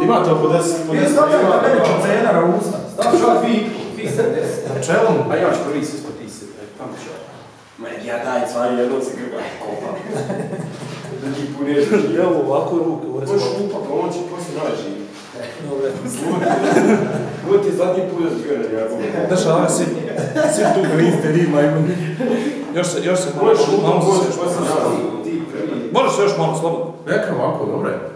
Ima to po 10. Stavljaj na mene čocenara u usta. Stavljaj čovjek vi 10. Na čelom. A ja ću prvi se ispod 10. Tamo ću. Ja daj cvari jednom se grba. Kopam. Da ti puneš. Evo ovako ruke. Možeš upak, on će poslije naživi. Dobre. Ovo ti je zadnji put da zbjera, ja znam. Znaš, ali si tu gliste, rima imam. Još se možeš malo upak, se možeš naživi. Možeš se još malo, slobodno. Rekam ovako, dobro je.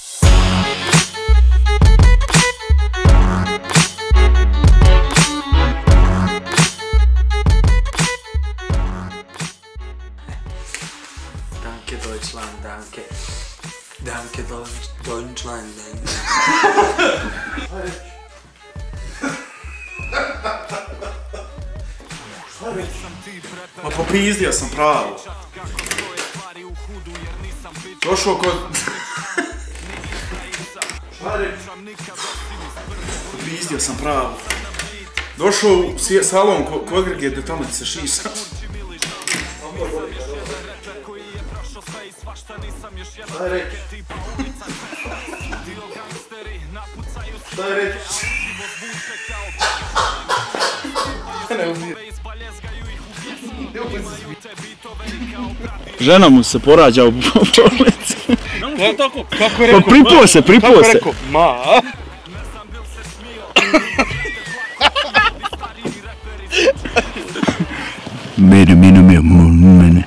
Danke Deutschland, danke. Danke Deutschland, danke. Ma popizdio sam pravo. Došao kod... Popizdio sam pravo. Došao u salon kod Grge da tamo se šiša. Šta je reći? Šta je reći? Žena mu se porađa u bolnici. Kako je rekao? Pa pripuo se. Kako je rekao? Ma. Mene.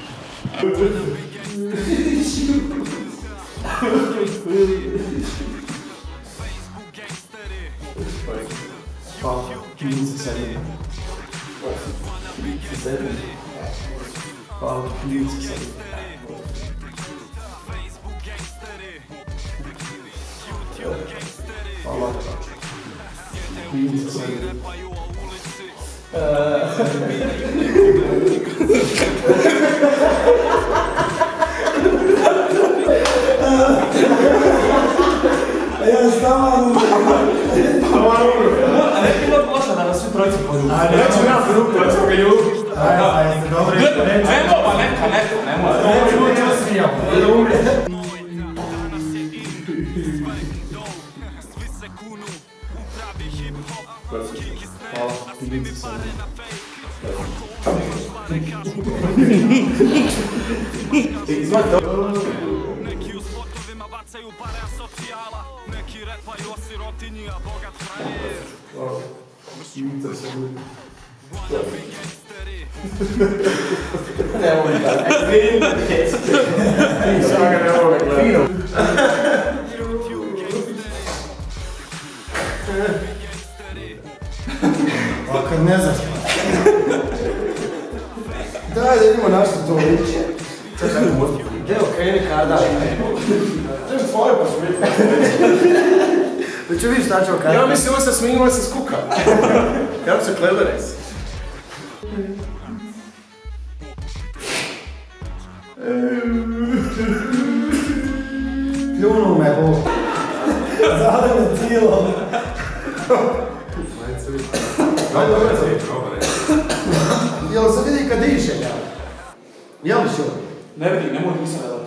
Pa, klinice sa njim. Pa, klinice sa njim. Hvala. Klinice sa njim. Ja znam. A ne bilo loša da nas svi trojice pođu. A neću ja prvu, pa ćemo ga ljubiti. Ajde, dobro. Ajmo, pa neka, nemoj. Neću ja smijam, da umre. Hvala, klinice sa Neki u spotovima bacaju pare asocijala, neki repaju o sirotinji, a bogat frajer. klinice sa njim. Ne mogu tako. Vidim da djeci. Sada ga ne mogu gledati. A kad ne znaš. Daj da vidimo na što to liče. Evo, kreni kada. To je tvoje pa su vidjeti. Da ću vidjeti šta ćemo kada. Ja mislim, on se smije, on se skuka. Kako se kleberes. Pljunuo me Bog. Zade me cijelo. Jel se vidi kad diše, ja? Jel li šuo? Ne vidi, nemoj nisam da.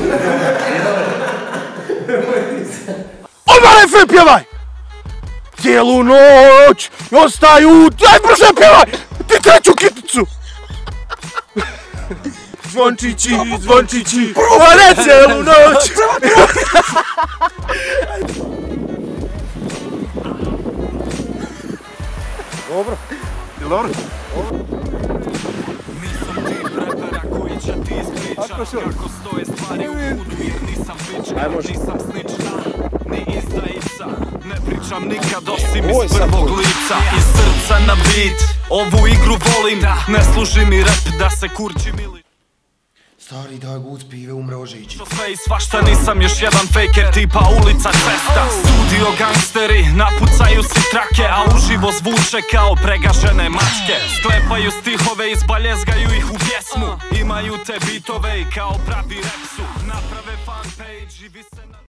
Odmah refren pjevaj! Cijelu noć ostaju... Aj brže pjevaj! Ti treću kiticu! Zvončići, provale cijelu noć! Dobro, je dobro? Nisam tip repera koji će ti ispričat kako stoje stvari u hudu, jer nisam pička, nisam snička, ni izdajica. Ne pričam nikad osim iz prvog lica, iz srca na beat. Ovu igru volim, ne služi mi rap da se kurčim ili... Stari daj gud pive, umre Ožići. Sve i svašta, nisam još jedan faker tipa ulica cesta. Studio gangsteri, napucaju si trake, a uživo zvuče kao pregažene mačke. Sklepaju stihove, izbaljezgaju ih u pjesmu. Imaju te bitove i kao pravi rap su. Naprave fanpage i vise na...